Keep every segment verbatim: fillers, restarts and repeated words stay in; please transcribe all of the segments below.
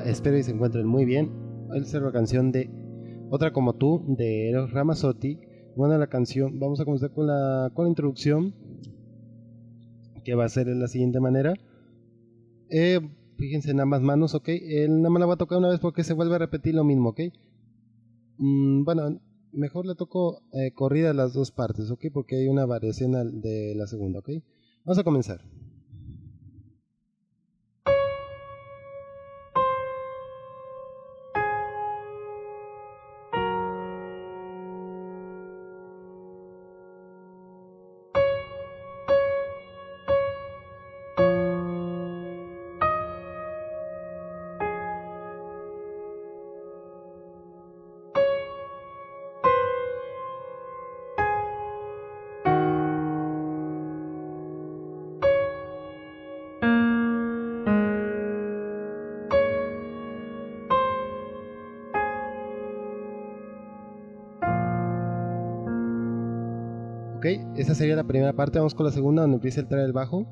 espero y se encuentren muy bien. Hoy les traigo la canción de Otra como tú, de Eros Ramazzotti. Bueno, la canción, vamos a comenzar con la, con la introducción, que va a ser de la siguiente manera. Eh, fíjense en ambas manos, ok. Él nada más la voy a tocar una vez porque se vuelve a repetir lo mismo, ok. Mm, bueno, mejor le toco eh, corrida las dos partes, ok, porque hay una variación al- de la segunda, ok. Vamos a comenzar. Ok, esa sería la primera parte. Vamos con la segunda, donde empieza a entrar el bajo.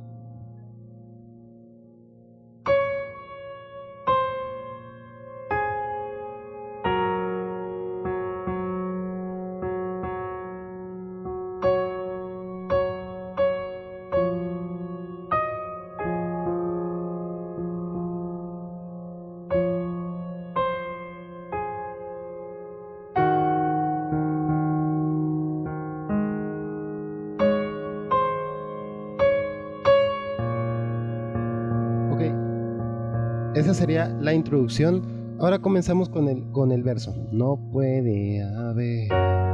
Ok, esa sería la introducción. Ahora comenzamos con el, con el verso. No puede haber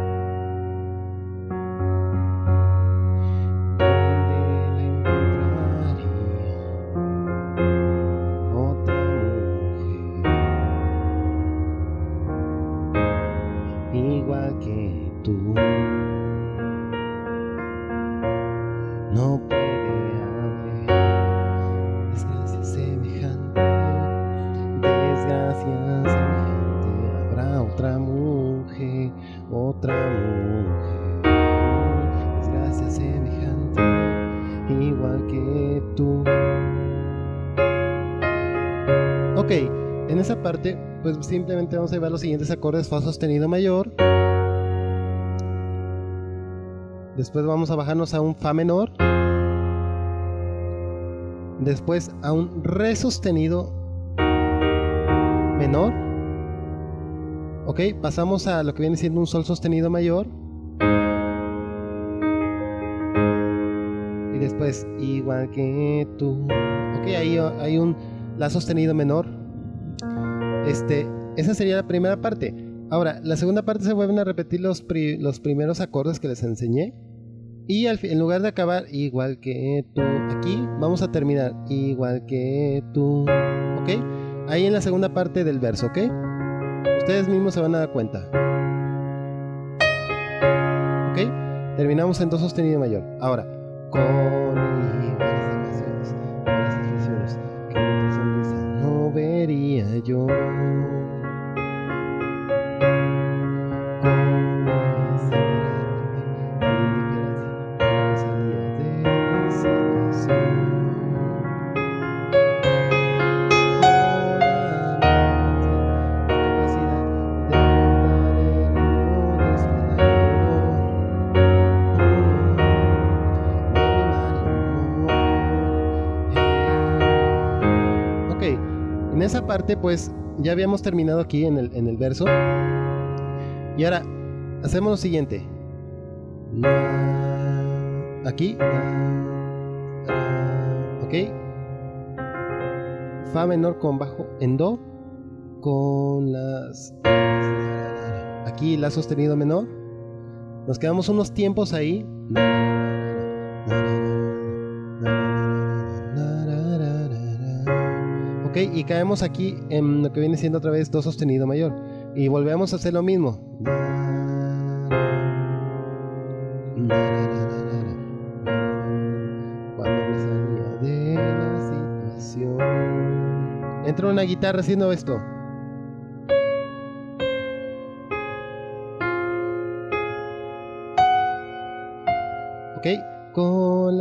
donde la encontraría otra mujer igual que tú. No puede haber desgracia semejante, desgracia semejante. Habrá otra mujer, otra mujer, desgracia semejante, igual que tú. Ok, en esa parte, pues simplemente vamos a llevar los siguientes acordes: fa sostenido mayor. Después vamos a bajarnos a un fa menor. Después a un re sostenido menor. Ok, pasamos a lo que viene siendo un sol sostenido mayor. Y después igual que tú. Ok, ahí hay un la sostenido menor. Este, esa sería la primera parte. Ahora, la segunda parte se vuelven a repetir los, pri los primeros acordes que les enseñé. Y al en lugar de acabar igual que tú, aquí vamos a terminar igual que tú. Ok, ahí en la segunda parte del verso, ok. Ustedes mismos se van a dar cuenta. Ok, terminamos en do sostenido mayor. Ahora, con iguales emociones, iguales expresiones, que otra sonrisa no vería yo. Con esa mirada tan indiferencia no salía de la situación. En esa parte pues ya habíamos terminado aquí en el, en el verso. Y ahora hacemos lo siguiente. Aquí. Ok. Fa menor con bajo en do. Con las... Aquí la sostenido menor. Nos quedamos unos tiempos ahí. Ok, y caemos aquí en lo que viene siendo otra vez do sostenido mayor. Y volvemos a hacer lo mismo. Cuando me salía de la situación. Entra una guitarra haciendo esto. Ok, con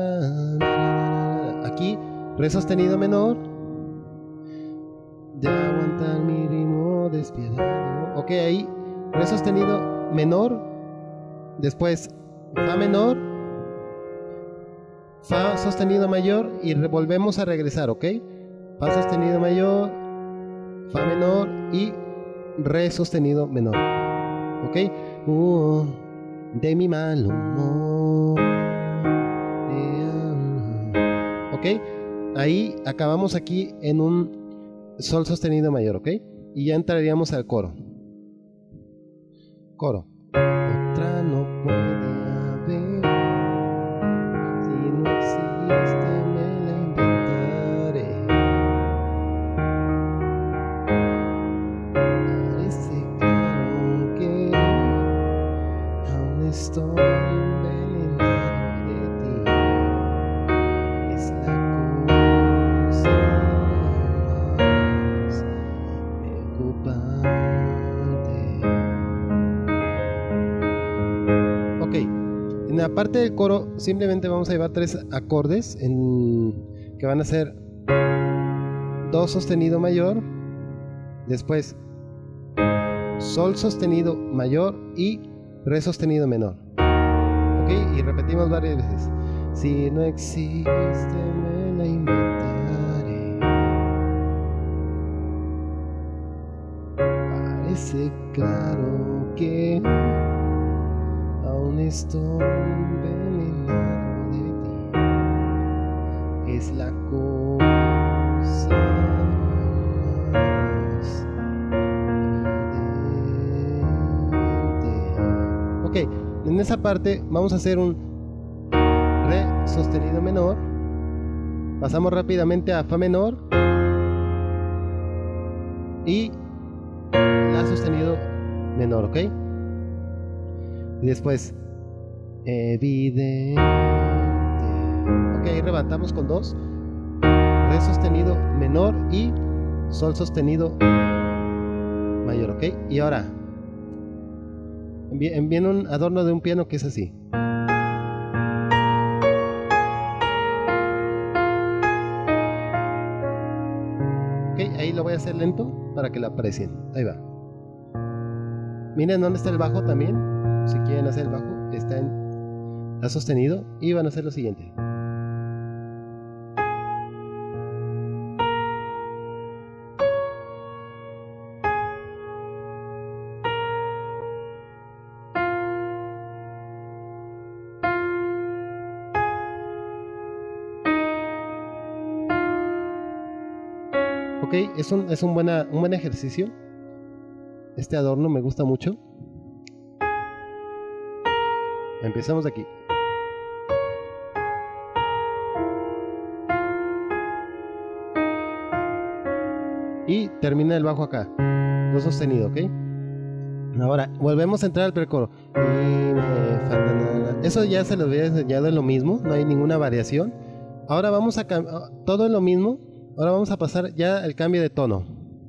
la... Aquí, re sostenido menor. De aguantar Ok, ahí re sostenido menor, después fa menor, fa sostenido mayor y volvemos a regresar, ok. Fa sostenido mayor, fa menor y re sostenido menor, ok. Uh, de mi mal humor, ok. Ahí acabamos aquí en un sol sostenido mayor, ok. Y ya entraríamos al coro. Coro. Otra no puede haber, si no existe me la inventaré. Parece claro que aún estoy envenenado de ti. Es la cosa más preocupante. Ok, en la parte del coro simplemente vamos a llevar tres acordes en, que van a ser do sostenido mayor, después sol sostenido mayor y re sostenido menor. Ok, y repetimos varias veces. Si no existe me la inventaré. Parece claro que aún estoy envenenado de ti. Es la cosa más evidente. Ok, en esa parte vamos a hacer un re sostenido menor. Pasamos rápidamente a fa menor y la sostenido menor, ok. Y después evidente. Ok, ahí levantamos con dos, re sostenido menor y sol sostenido mayor, ok. Y ahora viene un adorno de un piano que es así. Ok, ahí lo voy a hacer lento para que lo aprecien. Ahí va. Miren dónde está el bajo también. Si quieren hacer el bajo, está en la sostenido. Y van a hacer lo siguiente. Ok, es un, es un, buena, un buen ejercicio. Este adorno me gusta mucho. Empezamos de aquí. Y termina el bajo acá. Do sostenido, ¿ok? Ahora, volvemos a entrar al precoro. Eso ya se los había enseñado, en lo mismo. No hay ninguna variación. Ahora vamos a... Todo es lo mismo. Ahora vamos a pasar ya al cambio de tono.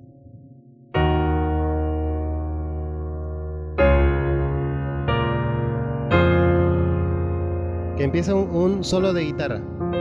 Que empieza un, un solo de guitarra.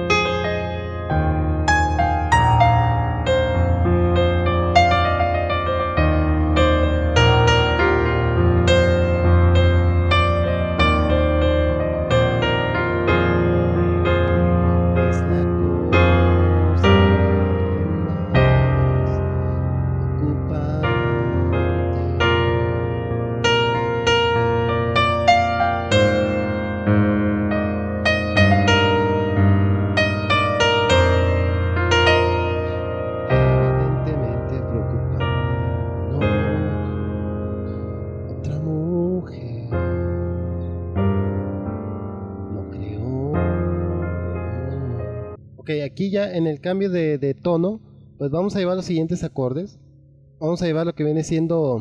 Ok, aquí ya en el cambio de, de tono, pues vamos a llevar los siguientes acordes. Vamos a llevar lo que viene siendo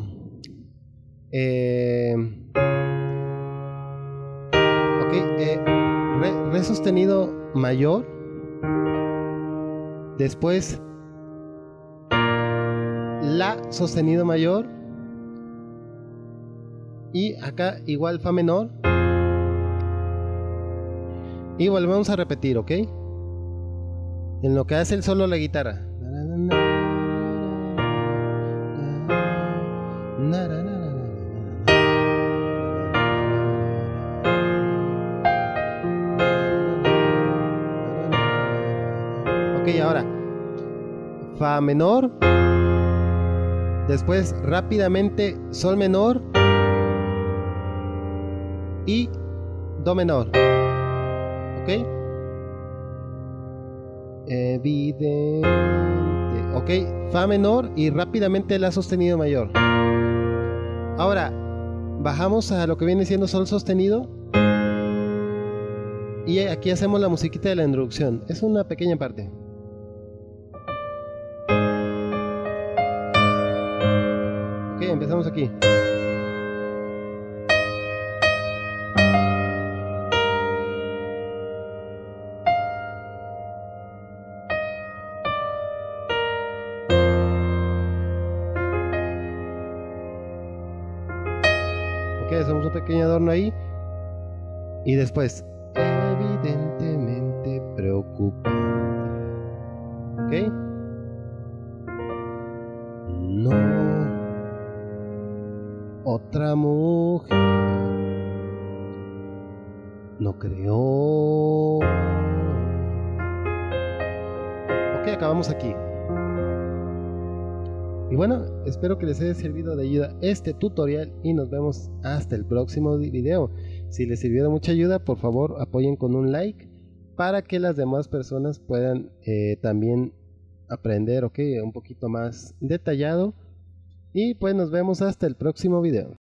eh, ok, eh, re, re sostenido mayor, después la sostenido mayor y acá igual fa menor y volvemos a repetir, ok, en lo que hace el solo la guitarra. ahora fa menor, después rápidamente sol menor y do menor. Ok, evidente. Ok, fa menor y rápidamente la sostenido mayor. Ahora bajamos a lo que viene siendo sol sostenido y aquí hacemos la musiquita de la introducción. Es una pequeña parte. Ok, empezamos aquí. Ok, hacemos un pequeño adorno ahí. Y después, evidentemente preocupante. Ok. No. Otra mujer. No creo. Ok, acabamos aquí. Y bueno, espero que les haya servido de ayuda este tutorial y nos vemos hasta el próximo video. Si les sirvió de mucha ayuda, por favor apoyen con un like para que las demás personas puedan eh, también aprender, ok, un poquito más detallado. Y pues nos vemos hasta el próximo video.